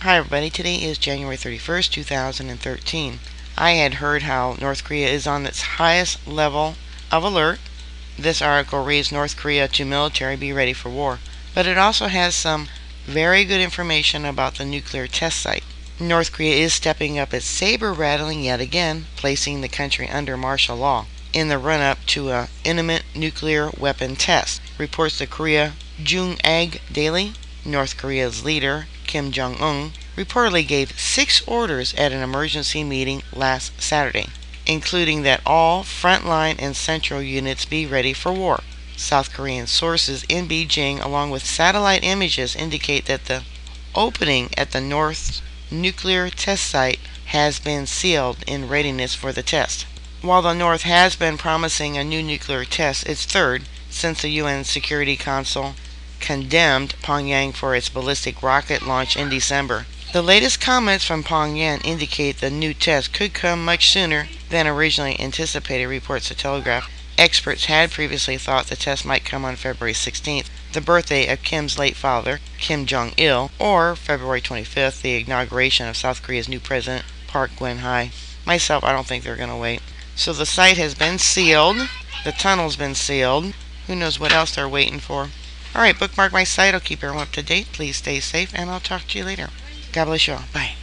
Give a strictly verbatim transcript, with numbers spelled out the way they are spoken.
Hi everybody, today is January thirty-first, two thousand thirteen. I had heard how North Korea is on its highest level of alert. This article reads North Korea to military, be ready for war. But it also has some very good information about the nuclear test site. North Korea is stepping up its saber rattling yet again, placing the country under martial law in the run-up to a imminent nuclear weapon test, reports the Korea Jung-Ag Daily. North Korea's leader, Kim Jong-un, reportedly gave six orders at an emergency meeting last Saturday, including that all frontline and central units be ready for war. South Korean sources in Beijing, along with satellite images, indicate that the opening at the North nuclear test site has been sealed in readiness for the test. While the North has been promising a new nuclear test, its third, since the U N Security Council condemned Pyongyang for its ballistic rocket launch in December. The latest comments from Pyongyang indicate the new test could come much sooner than originally anticipated, reports the Telegraph. Experts had previously thought the test might come on February sixteenth, the birthday of Kim's late father, Kim Jong-il, or February twenty-fifth, the inauguration of South Korea's new president, Park Geun-hye. Myself, I don't think they're going to wait. So the site has been sealed. The tunnel's been sealed. Who knows what else they're waiting for. Alright, bookmark my site. I'll keep everyone up to date. Please stay safe, and I'll talk to you later. God bless you all. Bye.